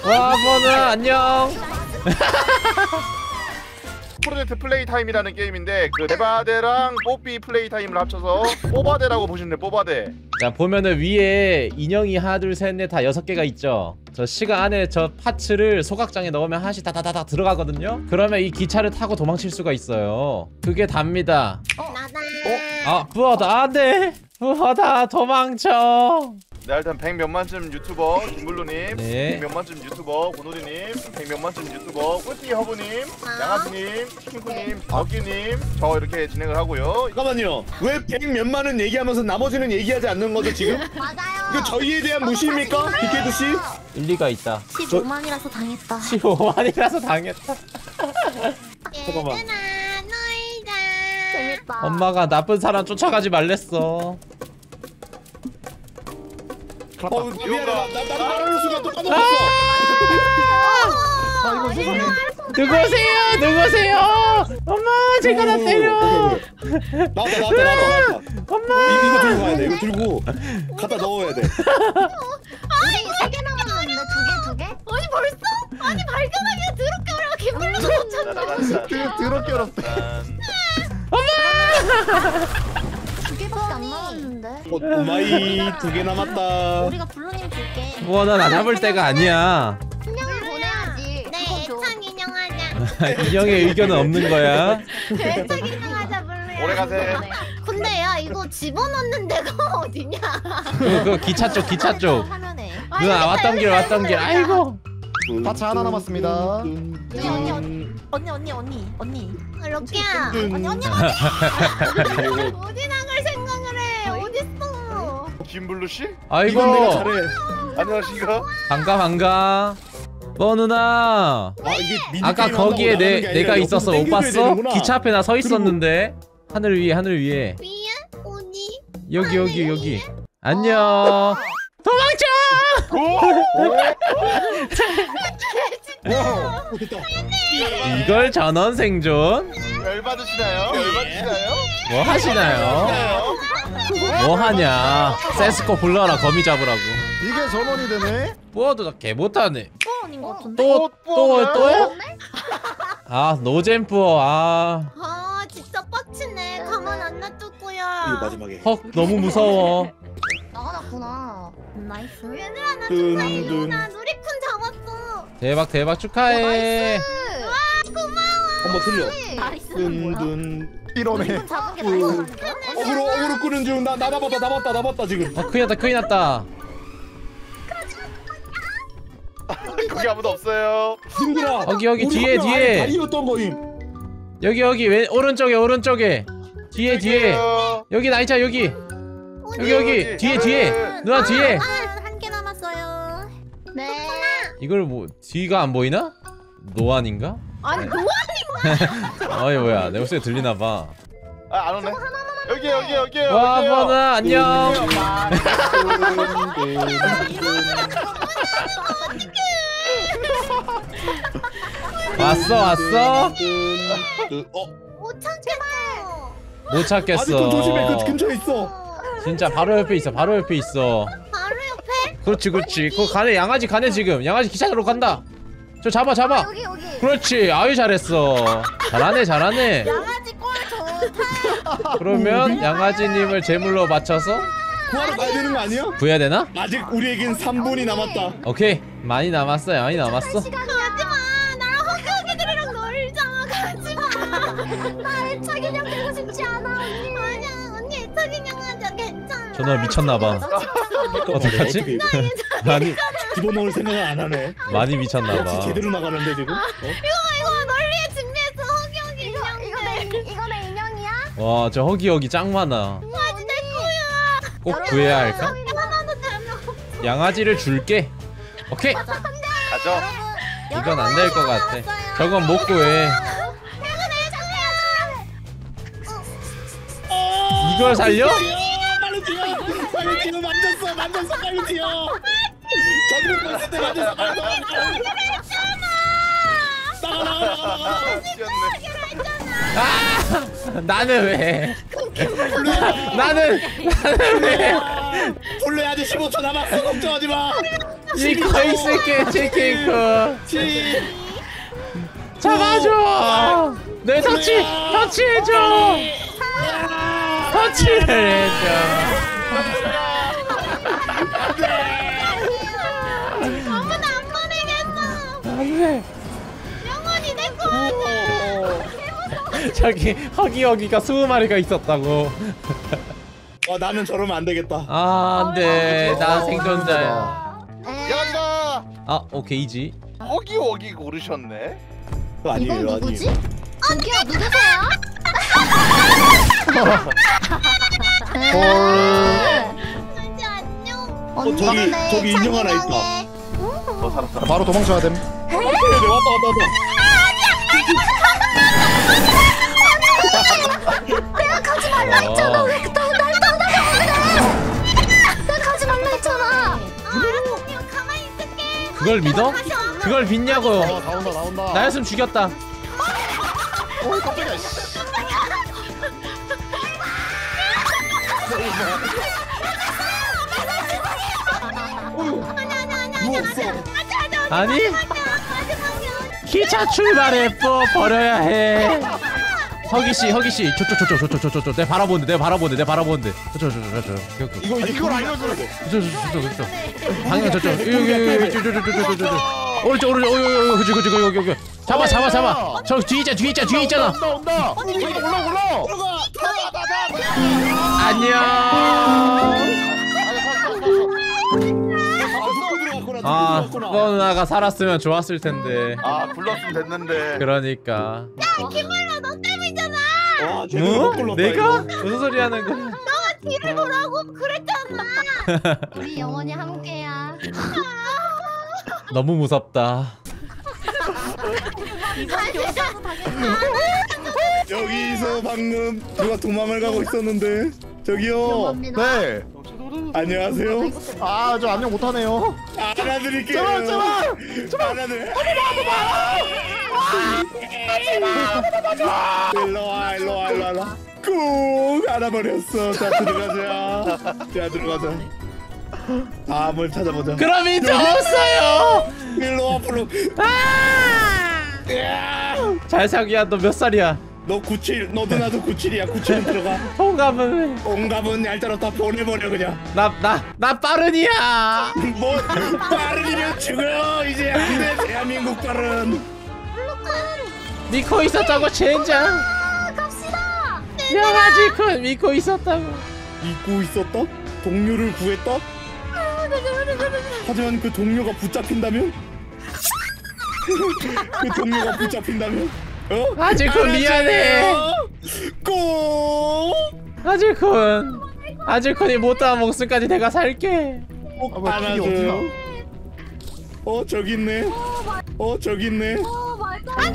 와 버누나 안녕. 프로젝트 플레이 타임이라는 게임인데 그 데바데랑 뽀삐 플레이 타임을 합쳐서 뽀바데라고 보시면 돼요. 뽀바데. 자 보면은 위에 인형이 하나 둘 셋 넷 다 6개가 있죠. 저 시간 안에 저 파츠를 소각장에 넣으면 하나씩 다다다닥 들어가거든요. 그러면 이 기차를 타고 도망칠 수가 있어요. 그게 답니다. 나다. 아 부어다 안돼. 부어다 도망쳐. 네, 일단 100몇만쯤 유튜버 김블루님, 네. 100몇만쯤 유튜버 고노리님, 100몇만쯤 유튜버 꿀띠 허브님, 양아지님, 킹쿠님, 덕기님 저 이렇게 진행을 하고요. 잠깐만요. 왜 100몇만은 얘기하면서 나머지는 얘기하지 않는 거죠 지금? 맞아요. 이거 저희에 대한 무시입니까? 비케드 씨? 일리가 있다. 15만이라서 당했다. 15만이라서 당했다. 잠깐만. 얘들아 놀자. 재밌다. 엄마가 나쁜 사람 쫓아가지 말랬어. 미안해. 나도 말하는 순간 또 까먹었어. 이거 세상에. 누구세요? 누구세요? 엄마 제가 나 때려. 나왔다. 엄마. 이거 들고 가야 돼. 이거 들고 갖다 넣어야 돼. 우리 3개 남았는데 두 개? 아니 벌써? 아니 발견하기가 더럽게 어려워. 개불러도 못 찾죠. 더럽게 어렵다. 두 개밖에 안 남았는데. 오마이 2개 남았다. 우리가 블루님 줄게. 뭐 나 잡을 때가 아니야. 인형을 보내야지. 네, 애착 인형 하자. 인형의 의견은 없는 거야. 애착 인형 하자 블루야. 오래 가세요. 근데 야 이거 집어넣는 데가 어디냐? 그 기차 쪽 기차 쪽. 화면에. 누나 왔던 길 왔던 길. 아이고. 파츠 하나 남았습니다. 언니. 럭키야. 언니. 어디 나갈 생각을 해? 어딨어? 김블루 씨? 아이고. 이건 내가 잘해. 안녕하십니까? 반가. 뭐 누나. 이게 미니 아까 게임 거기에 한다고 나가는 게 내가 아니라 있었어. 못 옆으로 봤어? 당겨줘야 되는구나. 기차 앞에 나 서 있었는데. 하늘 위에. 위에? 어디? 여기. 안녕. 도망쳐! 됐다. 이걸 전원 생존? 열받으시나요? 뭐 하시나요? 뭐 하냐? 세스코 불러라 거미 잡으라고. 이게 전원이 되네. 뭐도 개 못하네. 아닌 것 같은데? 또? 아 노잼뿌어. 아 진짜 빡치네. 가만 안 놔뒀고요. 이거 마지막에. 헉 너무 무서워. 나가놨구나. 나이스. 얘들아 나 둔둔. 누나 누리꾼 잡았어. 대박 축하해. 한번 틀려. 나이스는 뭐야? 둔둔. 이러네. 누리꾼 잡은 게 나이스라니까? 어그로 끄는 중. 나 남았다 지금. 큰일 났다. 거기 아무도 없어요. 힘들어. 여기 우리 뒤에 한 명 안에 다리였던 거임. 여기 왼 오른쪽에 뒤에 여기 나이차 여기 뒤에 누나 뒤에. 한 개 남았어요. 네. 이걸 뭐 뒤가 안 보이나? 노안인가? 아니 노아 어이 뭐야 내 목소리 들리나봐. 안 오네. 여기. 와 버나 안녕. 왔어. 못 찾겠어. 못 찾겠어. 아직도 조심해. 그 근처에 있어. 진짜 바로 옆에 있어. 바로 옆에? 그렇지. 그거 가네. 양아지 가네 지금. 양아지 기차로 간다. 저 잡아. 여기. 그렇지. 아유 잘했어. 잘하네. 양아지 꼴 좋다. 그러면 양아지님을 제물로 바쳐서 구하러 가야 되는 거 아니야? 구해야 되나? 아직 우리에겐 3분이 남았다. 오케이. 많이 남았어. 가지마. 나랑 허기허기들이랑 놀자. 가지마. 나 애착 인형 되고 싶지 않아 언니. 아니야 언니 애착 인형 하자. 괜찮아. 저 너 미쳤나봐. 어떡하지? 많이 집어넣을 생각을 안 하네. 많이 역시 미쳤나봐. 제대로 나가는데 지금. 이거 널리에 준비했어. 허기허기 인형. 이거 내 인형이야? 와 저 허기허기 짱 많아. 아 내 거야. 꼭 구해야 할까? 하나도 되면. 양아지를 줄게. 오케이. 가죠. 이건 안 될 것 같아. 저건 못 구해. 이걸 살려? 빨리 뛰어. 만졌어. 빨리 뛰어. 저기 있을 때 만졌어. 나가. 아! 나는 왜? 나는 왜? 원래 아직 15초 남았어. 걱정하지 마. 니코 있을게 치킨쿠. 잡아줘. 내 터치해줘. 터치를 해줘. 아무나 안 보내겠어. 안돼. 영원히 내 거야. 저기 허기허기가 20마리가 있었다고. 나는 저러면 안 되겠다. 아 안돼. 나 생존자야. 야가 아 오케이지. 허기허기 고르셨네. 아니에요, 이건 누구지? 아니에요. 저기요 누구세요? 이제 안녕. 저기 인형 하나 있다. 살았어. 바로 도망쳐야 됨. 왔다. 내가 가지 말라 했잖아. 왜 그때 날 떠나가는데? 내가 가지 말라 했잖아. 알았어. 가만히 있을게. 그걸 믿어? 다시 와. 그걸 믿냐고요. 나온다. 나였으면 죽였다. 깜짝이야. 아니? 기차 출발해 버려야 해. 허기씨 저쪽 내가 바라보는데 저쪽 이걸 알려줘야 돼. 저쪽 방향 저쪽 오른쪽 여기 잡아 저 뒤에 있잖아 온다. 올라. 안녕. 아 누나가 살았으면 좋았을 텐데. 아 불렀으면 됐는데. 그러니까. 김말라 너 때문이잖아. 와, 제대로 못 골랐다, 내가? 이거. 무슨 소리 하는 거야? 너가 뒤를 보라고 그랬잖아. 우리 영원히 함께야. 너무 무섭다. 이번 교사도 다시 여기서 방금 누가 도망을 가고 있었는데. 저기요. 네. 안녕하세요. 저 안녕 못하네요. 알아드릴게요. 제발. 알아드릴. 일로 와. 꾹 알아버렸어. 자 들어가자. 다음을 찾아보자. 그럼 이제 없어요. 일로 앞으로. 잘사기야 너 몇 살이야? 너 97. 너도 나도 97이야. 97은 들어가. 동갑은 온갑은 얄짤로 다 보내버려 그냥. 나 빠른이야. 뭐 빠른이면 죽어. 이제 안돼 대한민국 빠른. 믿고 있었다고 젠장. 갑시다. 명아지군 믿고 있었다고. 잊고 있었다? 동료를 구했다? 하지만 그 동료가 붙잡힌다면? 그 동료가 붙잡힌다면? 아지군 미안해. 꼭 아지군이 못다한 목숨까지 내가 살게. 안아줘요. 저기 있네. 저기 있네. 아니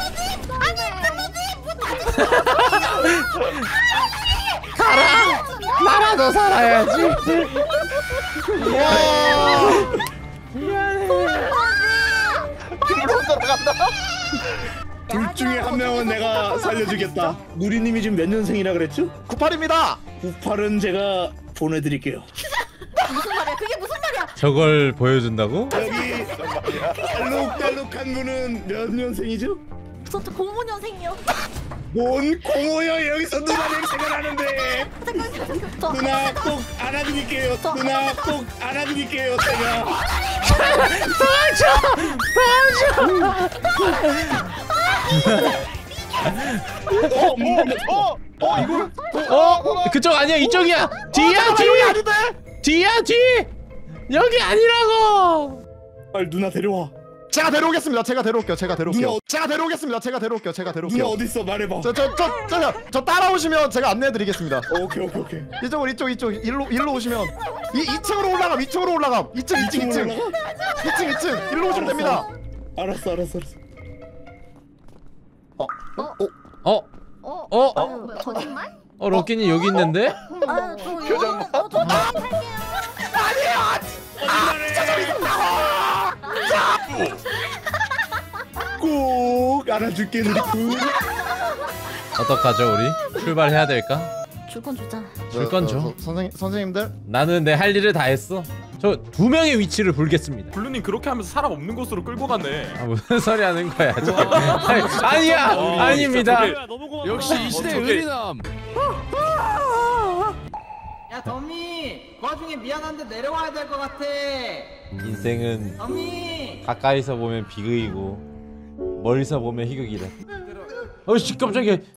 가라. 나라도 살아야지. 미안해. 혼자 들어간다. 둘 중에 한 명은 내가 살려주겠다. 누리님이 지금 몇 년생이라 그랬죠? 98입니다. 98은 제가 보내드릴게요. 무슨 말이야? 그게 무슨 말이야? 저걸 보여준다고? 여기 알록달록한 분은 몇 년생이죠? 저 05년생이요. 뭔 공호여. 여기서 누나 냄새가 나는데. 누나 꼭 안아드릴게요. 누나 꼭 안아드릴게요. 제가. 그쪽 아니야 이쪽이야. 뒤야 뒤. 여기 아니라고. 빨리 누나 데려와. 제가 데려오겠습니다. 제가 데려올게요. 누나 제가 데려올게요. 어디 있어? 말해봐. 저 따라오시면 제가 안내해드리겠습니다. 오케이. 이쪽 일로 오시면 2층으로 올라감. 2층. 일로 오시면 됩니다. 알았어. 뭐야, 거짓말? 럭키님 여기 있는데? 표정 봐. 꼭 안아줄게 누리꾼. 어떡하죠 우리? 출발해야 될까? 줄 건 주자. 줄 건 줘. 선생님들 나는 내 할 일을 다 했어. 저 두 명의 위치를 불겠습니다. 블루님 그렇게 하면서 사람 없는 곳으로 끌고 가네. 아, 무슨 소리 하는 거야? 아니야, 아닙니다. 역시 이 시대의 의리남. 야 덤이 그 와중에 미안한데 내려와야 될 것 같아. 인생은 덤이 가까이서 보면 비극이고 멀리서 보면 희극이다. 어이씨 깜짝이야.